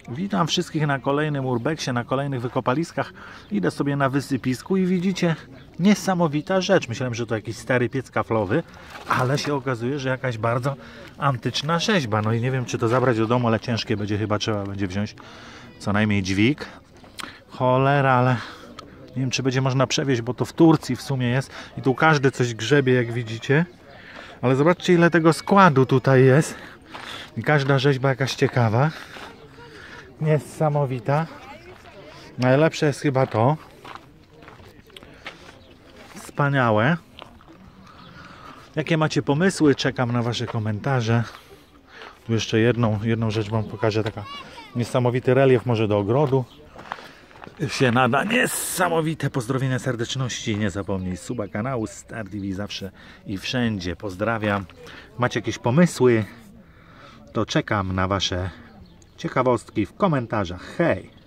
Witam wszystkich na kolejnym urbexie, na kolejnych wykopaliskach. Idę sobie na wysypisku i widzicie, niesamowita rzecz. Myślałem, że to jakiś stary piec kaflowy, ale się okazuje, że jakaś bardzo antyczna rzeźba. No i nie wiem, czy to zabrać do domu, ale ciężkie będzie, chyba trzeba będzie wziąć co najmniej dźwig. Cholera, ale nie wiem, czy będzie można przewieźć, bo to w Turcji w sumie jest i tu każdy coś grzebie, jak widzicie. Ale zobaczcie, ile tego składu tutaj jest. I każda rzeźba jakaś ciekawa. Niesamowita. Najlepsze jest chyba to. Wspaniałe. Jakie macie pomysły? Czekam na wasze komentarze. Tu jeszcze jedną rzecz wam pokażę. Taka niesamowity relief, może do ogrodu się nada. Niesamowite pozdrowienia serdeczności. Nie zapomnij suba kanału Star TV zawsze i wszędzie. Pozdrawiam. Macie jakieś pomysły? To czekam na wasze ciekawostki w komentarzach. Hej!